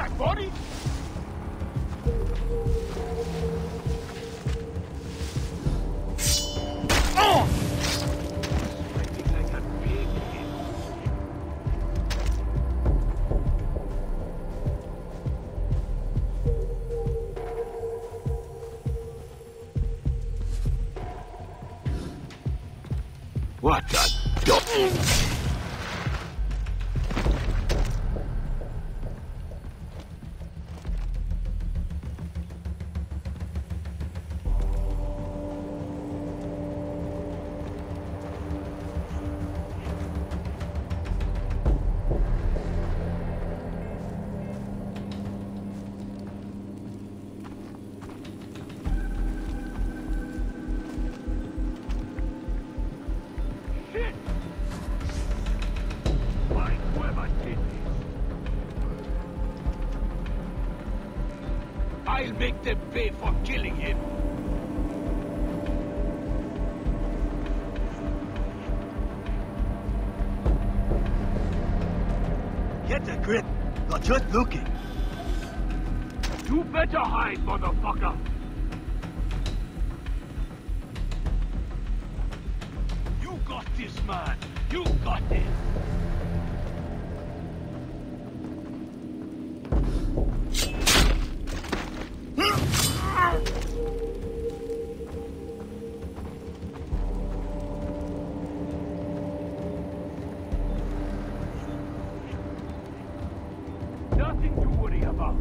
my body? What the dog? I'll make them pay for killing him. Get a grip. You're just looking. You better hide, motherfucker. You got this, man. You got this. Nothing to worry about.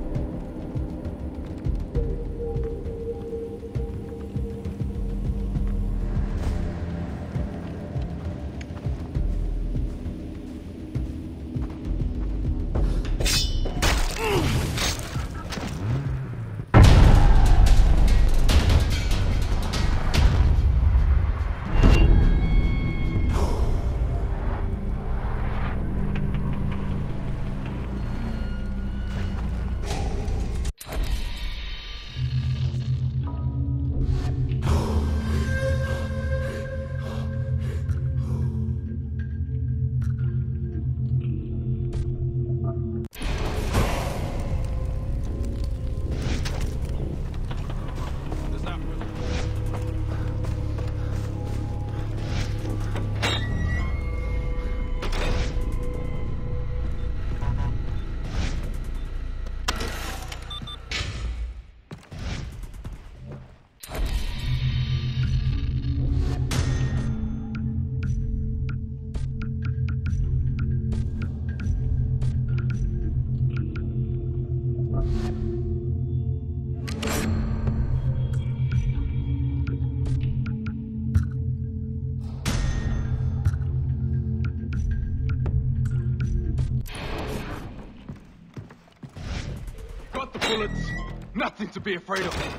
Got the bullets. Nothing to be afraid of.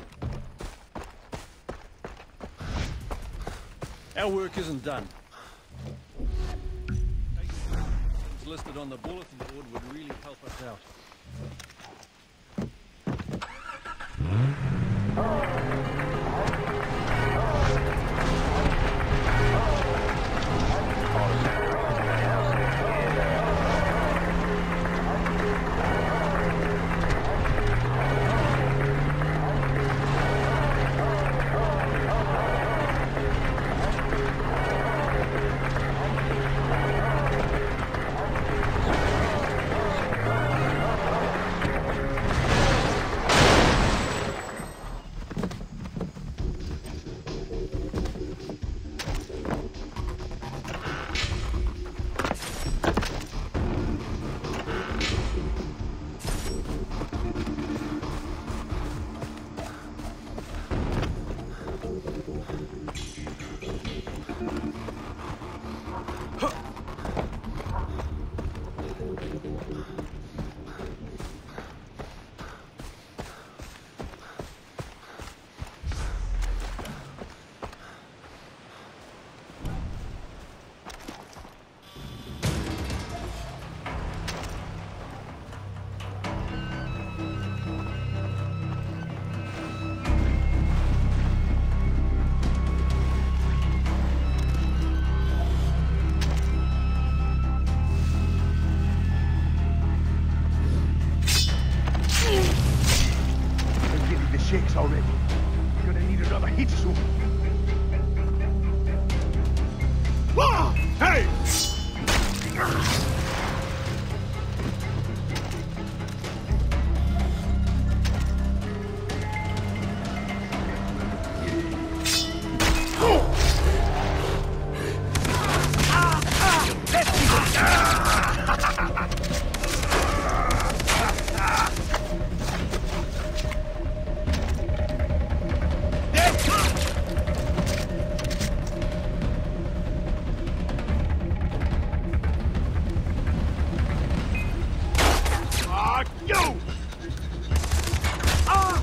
Our work isn't done. It's listed on the bulletin board would really help us out. You! Ah!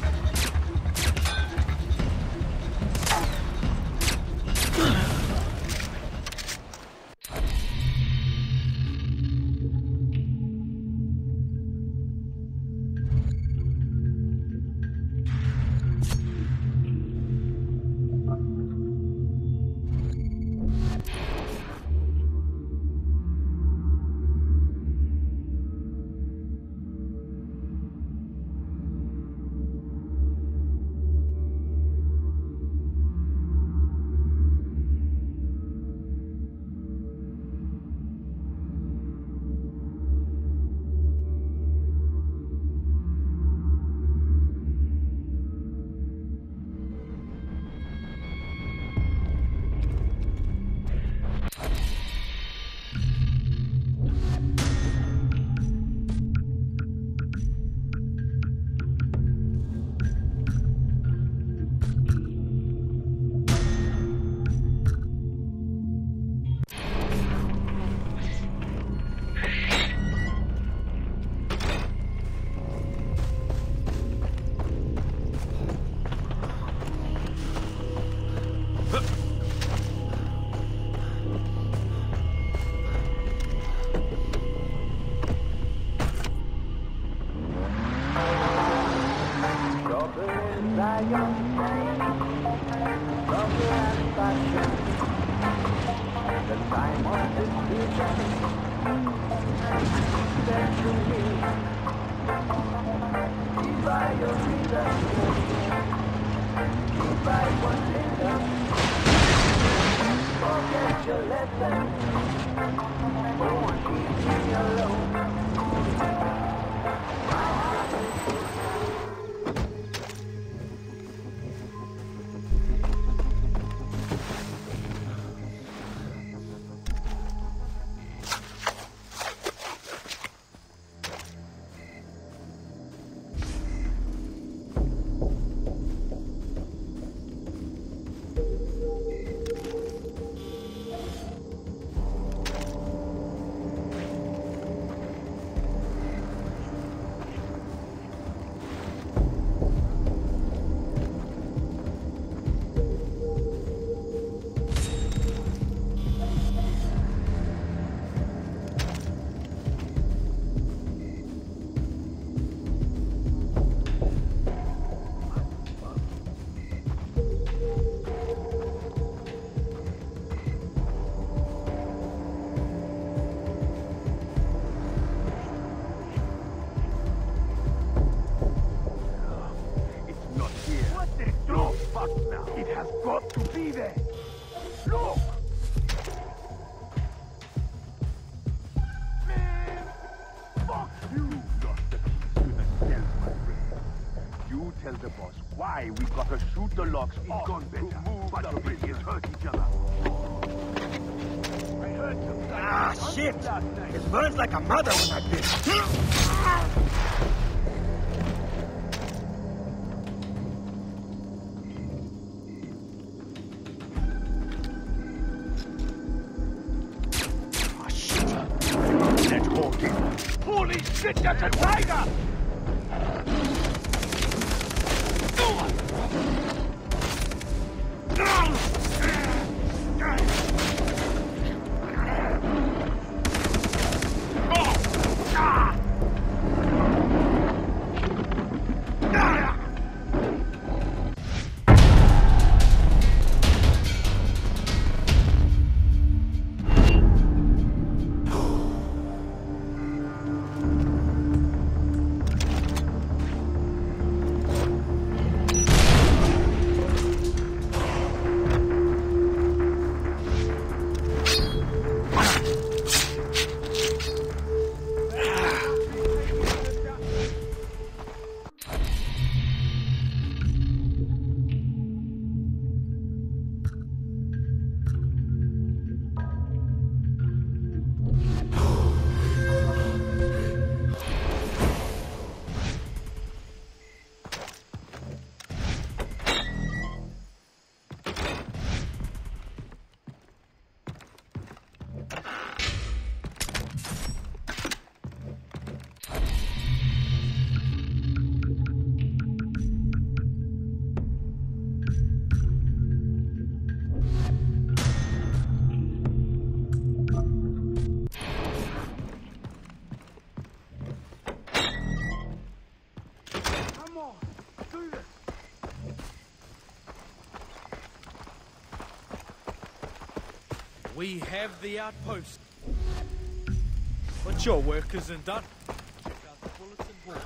We gotta shoot the locks off gone better, to move but the the bridges. bridges hurt each other. I heard some Ah, shit! last night. It burns like a mother when I did. Ah, shit! Let's go, kid. Holy shit, that's a tiger! We have the outpost. But your work isn't done. Check out the bulletin board.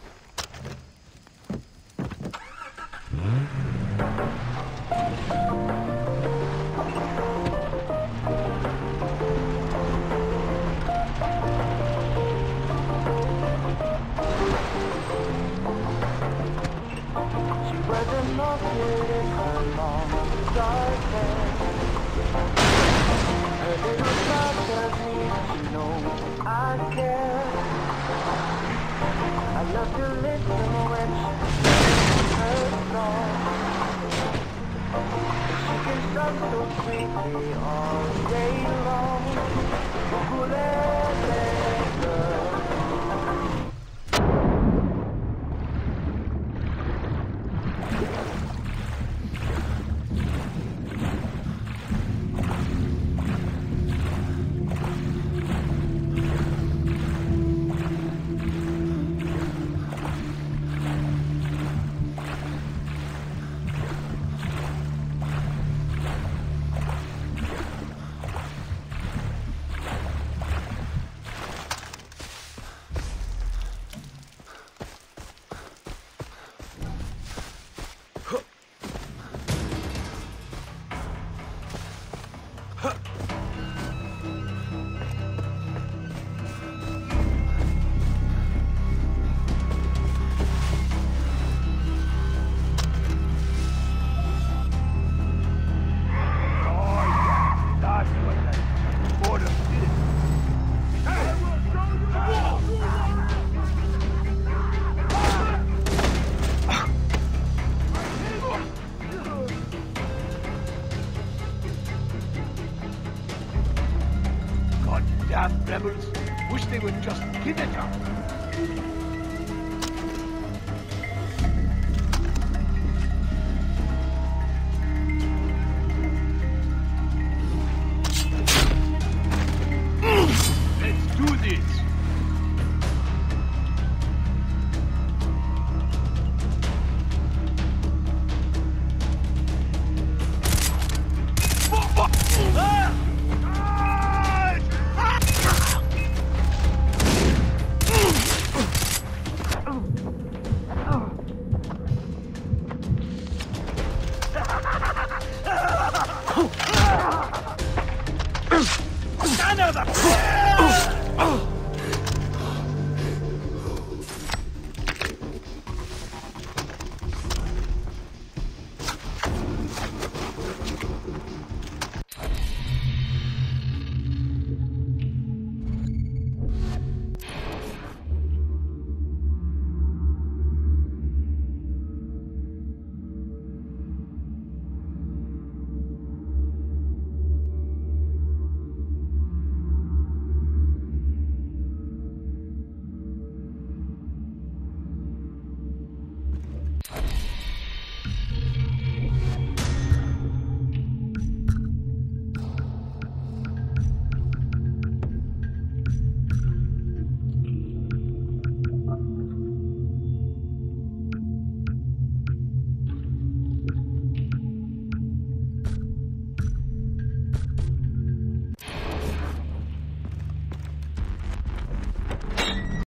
She wasn't located in her long dark hair. Her little smile tells me she knows I care. I love to listen when she sings her song. She can sing so sweetly all day long. Ukulele girl. Damn rebels. Wish they would just give it up. Let's do this. Another!